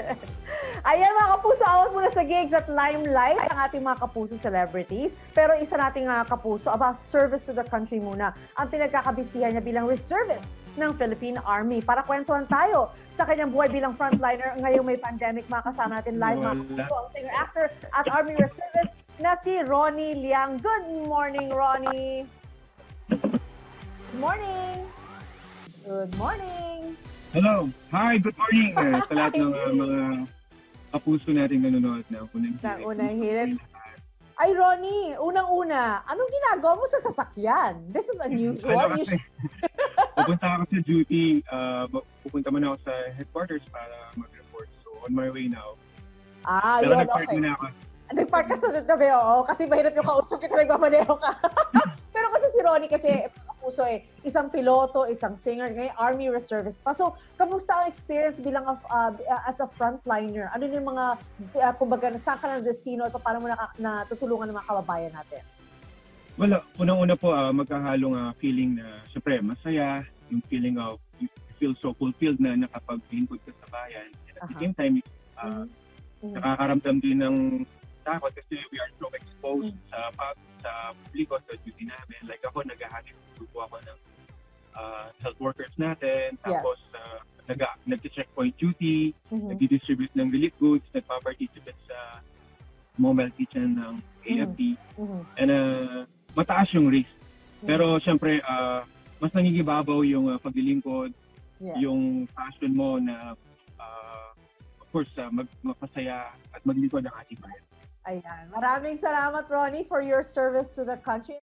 Ayan mga kapuso, awas muna sa gigs at limelight ang ating mga kapuso celebrities. Pero isa nating kapuso, about service to the country muna ang pinagkakabisihan niya bilang reservist ng Philippine Army. Para kwentuhan tayo sa kanyang buhay bilang frontliner ngayong may pandemic, makasama natin live mga kapuso, ang singer-actor at Army reservist na si Ronnie Liang. Good morning, Ronnie! Good morning! Good morning! Hello. Hi, good morning sa lahat ng mga kapuso natin nanonood na unang hirit. Ay, Ronnie, unang-una, anong ginagawa mo sa sasakyan? This is unusual. Pupunta ako sa duty. Pupunta man ako sa headquarters para mag-report. So, on my way now. Yun, nag-park okay. na ako. Nag-park ka sa tabi, oo. Kasi mahirap yung kausap kita, nagmamaneho ka. Pero kasi si Ronnie, kasi kapuso isang piloto, isang singer, ngayon Army Reservist pa. So, kamusta ang experience bilang as a frontliner? Ano yung mga, kumbaga, saan ka ng destino at paano mo natutulungan ng mga kababayan natin? Well, unang-una po, magkahalong feeling na, syempre, masaya. Yung feeling of, you feel so fulfilled na nakapag-lingkod ka sa bayan. And at the same time, nakakaramdam din ng takot kasi we are so exposed sa publiko, sa duty namin. Like ako, naghahanap po ako ng health workers natin. Tapos, nag-checkpoint duty, nag-distribute ng relief goods, nagpa-participate sa mobile kitchen ng AFP. And mataas yung risk. Pero, syempre, mas nangigibabaw yung paglilingkod, yung passion mo na, of course, magpasaya at maglingkod ang ating bayan. Ayan. Maraming salamat, Ronnie, for your service to the country.